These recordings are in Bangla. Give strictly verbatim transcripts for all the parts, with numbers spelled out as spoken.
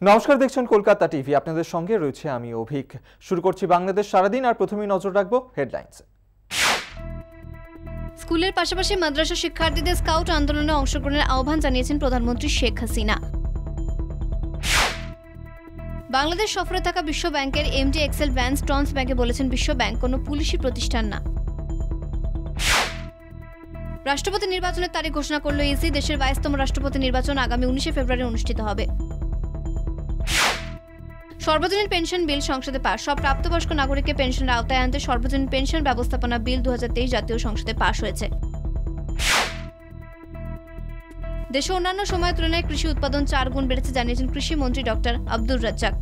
নমস্কার, দেখছেন কলকাতা টিভি। আপনাদের সঙ্গে রয়েছে আমি অভিক। শুরু করছি বাংলাদেশ সারাদিন, আর প্রথমেই নজর রাখবো হেডলাইন্সে। স্কুলের পাশাপাশি মাদ্রাসা শিক্ষার্থীদের স্কাউট আন্দোলনে অংশগ্রহণের আহ্বান জানিয়েছেন প্রধানমন্ত্রী শেখ হাসিনা। বাংলাদেশ সফরে থাকা বিশ্ব ব্যাংকের এমডি এক্সেল ভ্যান্স ট্রান্স ব্যাংকে বলেছেন, বিশ্ব ব্যাংক কোনো পুলিশি প্রতিষ্ঠান না। রাষ্ট্রপতি নির্বাচনের তারিখ ঘোষণা করল ইসি। দেশের বাইশতম রাষ্ট্রপতি নির্বাচন আগামী উনিশে ফেব্রুয়ারি অনুষ্ঠিত হবে। সর্বজনীন পেনশন বিল সংসদে পাস। সব প্রাপ্তবয়স্ক নাগরিককে পেনশনের আওতায় আনতে সর্বজনীন পেনশন ব্যবস্থাপনা বিল দু হাজার তেইশ জাতীয় সংসদে পাস হয়েছে। দেশে অন্যান্য সময়ের তুলনায় কৃষি উৎপাদন চার গুণ বেড়েছে জানিয়েছেন কৃষি মন্ত্রী ডক্টর আব্দুর রাজ্জাক।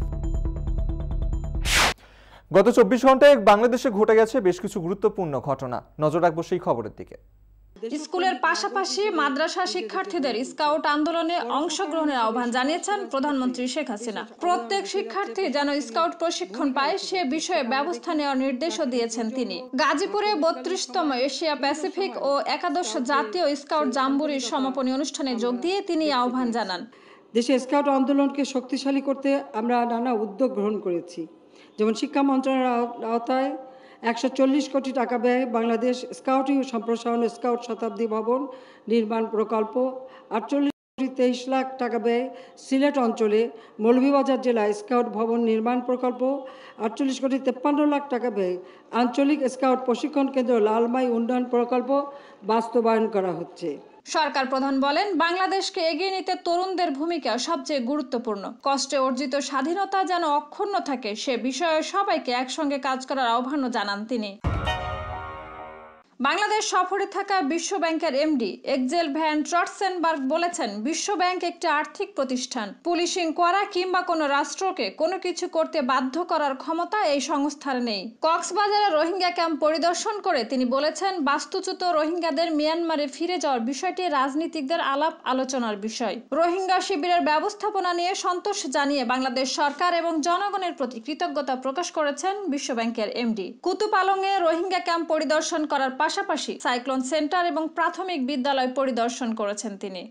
গত চব্বিশ ঘন্টায় বাংলাদেশে ঘটে গেছে বেশ কিছু গুরুত্বপূর্ণ ঘটনা। নজর রাখবো সেই খবরের দিকে। স্কুলের পাশাপাশি মাদ্রাসা শিক্ষার্থীদের স্কাউট আন্দোলনে অংশগ্রহণের আহ্বান জানিয়েছেন প্রধানমন্ত্রী শেখ হাসিনা। প্রত্যেক শিক্ষার্থী যেন স্কাউট প্রশিক্ষণ পায় সে বিষয়ে ব্যবস্থা নেওয়ার নির্দেশও দিয়েছেন তিনি। গাজীপুরে বত্রিশতম এশিয়া প্যাসিফিক ও একাদশ জাতীয় স্কাউট জাম্বুরির সমাপনী অনুষ্ঠানে যোগ দিয়ে তিনি আহ্বান জানান। দেশে স্কাউট আন্দোলনকে শক্তিশালী করতে আমরা নানা উদ্যোগ গ্রহণ করেছি। যেমন শিক্ষা মন্ত্রণালয়ের আওতায় একশো চল্লিশ কোটি টাকা ব্যয়ে বাংলাদেশ স্কাউটিং সম্প্রসারণ স্কাউট শতাব্দী ভবন নির্মাণ প্রকল্প, আটচল্লিশ কোটি তেইশ লাখ টাকা ব্যয়ে সিলেট অঞ্চলে মৌলভীবাজার জেলায় স্কাউট ভবন নির্মাণ প্রকল্প, আটচল্লিশ কোটি তেপ্পান্ন লাখ টাকা ব্যয়ে আঞ্চলিক স্কাউট প্রশিক্ষণ কেন্দ্র লালমাই উন্নয়ন প্রকল্প বাস্তবায়ন করা হচ্ছে। সরকার প্রধান বলেন, বাংলাদেশকে এগিয়ে নিতে তরুণদের ভূমিকা সবচেয়ে গুরুত্বপূর্ণ। কষ্টে অর্জিত স্বাধীনতা যেন অক্ষুণ্ণ থাকে সে বিষয়ে সবাইকে একসঙ্গে কাজ করার আহ্বানও জানান তিনি। বাংলাদেশ সফরে থাকা বিশ্ব ব্যাংকের এমডি এক্সেল ভ্যান ট্রান্সবার্গ বলেছেন, বিশ্ব ব্যাংক একটি আর্থিক প্রতিষ্ঠান। পুলিশিং করা কিংবা কোনো রাষ্ট্রকে কোনো কিছু করতে বাধ্য করার ক্ষমতা এই সংস্থার নেই। কক্সবাজারে রোহিঙ্গা ক্যাম্প পরিদর্শন করে তিনি বলেছেন, বাস্তুচ্যুত রোহিঙ্গাদের মিয়ানমারে ফিরে যাওয়ার বিষয়টি রাজনীতিকদের আলাপ আলোচনার বিষয়। রোহিঙ্গা শিবিরের ব্যবস্থাপনা নিয়ে সন্তোষ জানিয়ে বাংলাদেশ সরকার এবং জনগণের প্রতি কৃতজ্ঞতা প্রকাশ করেছেন বিশ্ব ব্যাংকের এমডি। কুতুপালংয়ে রোহিঙ্গা ক্যাম্প পরিদর্শন করার পাশাপাশি সাইক্লোন সেন্টার এবং প্রাথমিক বিদ্যালয় পরিদর্শন করেছেন তিনি।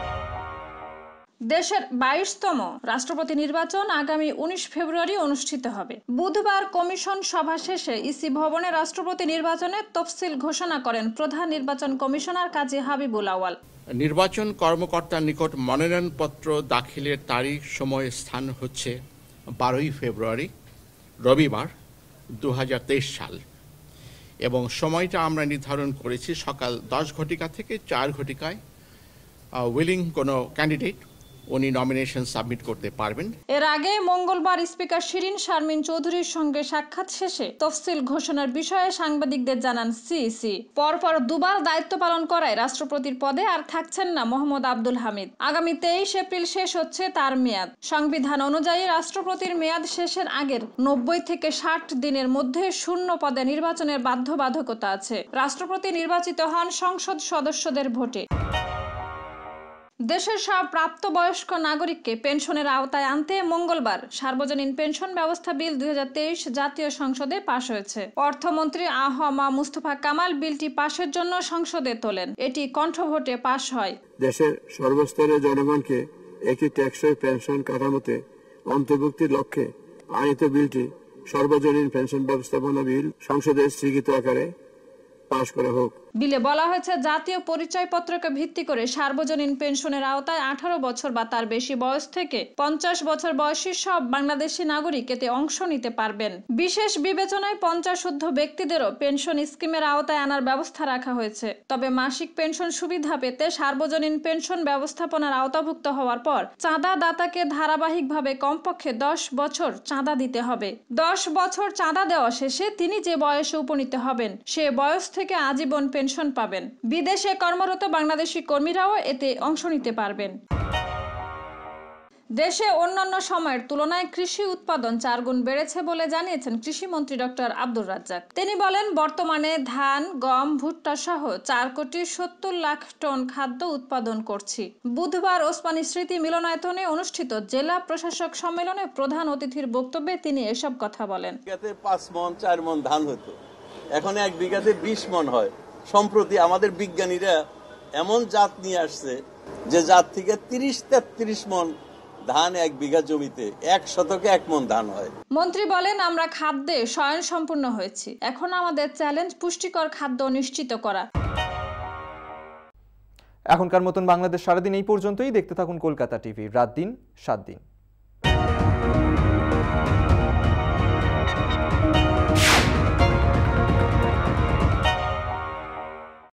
দেশের বাইশতম রাষ্ট্রপতি নির্বাচন আগামী উনিশ ফেব্রুয়ারি অনুষ্ঠিত হবে। বুধবার কমিশন সভা শেষে ইসি ভবনে রাষ্ট্রপতি নির্বাচনের তফসিল ঘোষণা করেন প্রধান নির্বাচন কমিশনার কাজী হাবিবুল আওয়াল। নির্বাচন কর্মকর্তার নিকট মনোনয়নপত্র দাখিলের তারিখ, সময়, স্থান হচ্ছে বারোই ফেব্রুয়ারি রবিবার দু হাজার তেইশ সাল এবং সময়টা আমরা নির্ধারণ করেছি সকাল দশ ঘটিকা থেকে চার ঘটিকায়। উইলিং কোনো ক্যান্ডিডেট উনি নমিনেশন সাবমিট করতে পারবেন। এর আগে মঙ্গলবার স্পিকার শিরিন শারমিন চৌধুরীর সঙ্গে সাক্ষাৎ শেষে তফসিল ঘোষণার বিষয়ে সাংবাদিকদের জানান সিইসি। পরপর দুবার দায়িত্ব পালন করায় রাষ্ট্রপতির পদে আর থাকছেন না মোহাম্মদ আব্দুল হামিদ। আগামী তেইশ এপ্রিল শেষ হচ্ছে তার মেয়াদ। সংবিধান অনুযায়ী রাষ্ট্রপতির মেয়াদ শেষের আগের নব্বই থেকে ষাট দিনের মধ্যে শূন্য পদে নির্বাচনের বাধ্যবাধকতা আছে। রাষ্ট্রপতি নির্বাচিত হন সংসদ সদস্যদের ভোটে। দেশের সব প্রাপ্তবয়স্ক নাগরিককে পেনশনের আওতায় আনতে মঙ্গলবার সার্বজনীন পেনশন ব্যবস্থা বিল দুই হাজার তেইশ জাতীয় সংসদে পাশ হয়েছে। অর্থমন্ত্রী আ হ মা মুস্তফা কামাল বিলটি পাশের জন্য সংসদে তোলেন। এটি কণ্ঠভোটে পাশ হয়। দেশের সর্বস্তরের জনগণকে একটি টেকসই পেনশন কাঠামোতে অন্তর্ভুক্তির লক্ষ্যে আনিত বিলটি সর্বজনীন পেনশন ব্যবস্থাপনা বিল সংসদে স্থগিত আকারে পাশ করা হোক। বিলে বলা হয়েছে, জাতীয় পরিচয়পত্রকে ভিত্তি করে সার্বজনীন পেনশনের আওতায় আঠারো বছর বা তার বেশি বয়স থেকে পঞ্চাশ বছর বয়সী সব বাংলাদেশি নাগরিক এতে অংশ নিতে পারবেন। বিশেষ বিবেচনায় পঞ্চাশ ঊর্ধ্ব ব্যক্তিদেরও পেনশন স্কিমের আওতায় আনার ব্যবস্থা রাখা হয়েছে। তবে মাসিক পেনশন সুবিধা পেতে সার্বজনীন পেনশন ব্যবস্থাপনার আওতাভুক্ত হওয়ার পর চাঁদা দাতাকে ধারাবাহিকভাবে কমপক্ষে দশ বছর চাঁদা দিতে হবে। দশ বছর চাঁদা দেওয়া শেষে তিনি যে বয়সে উপনীত হবেন সে বয়স থেকে আজীবন পেনশন পাবেন। বিদেশে কর্মরত বাংলাদেশি কর্মীরাও এতে অংশ নিতে পারবেন। দেশে অন্যান্য সময়ের তুলনায় কৃষি উৎপাদন চার গুণ বেড়েছে বলে জানিয়েছেন কৃষিমন্ত্রী ডক্টর আব্দুর রাজ্জাক। তিনি বলেন, বর্তমানে ধান, গম, ভুট্টা সহ চার কোটি সত্তর লাখ টন খাদ্য উৎপাদন করছি। বুধবার ওসমানী স্মৃতি মিলনায়তনে অনুষ্ঠিত জেলা প্রশাসক সম্মেলনে প্রধান অতিথির বক্তব্যে তিনি এসব কথা বলেন। পাঁচ মন চার মন ধান হতো, এখন এক বিঘাতে বিশ মন হয়। সম্প্রতি আমাদের বিজ্ঞানীরা এমন জাত নিয়ে আসছে যে জাত থেকে তিরিশ তেত্রিশ মন ধান এক বিঘা জমিতে এক শতকে এক মণ ধান হয়। মন্ত্রী বলেন, আমরা খাদ্যে স্বয়ংসম্পূর্ণ হয়েছি, এখন আমাদের চ্যালেঞ্জ পুষ্টিকর খাদ্য নিশ্চিত করা। এখনকার মতন বাংলাদেশ সারাদিন এই পর্যন্তই। দেখতে থাকুন কলকাতা টিভি, রাত দিন সাত দিন।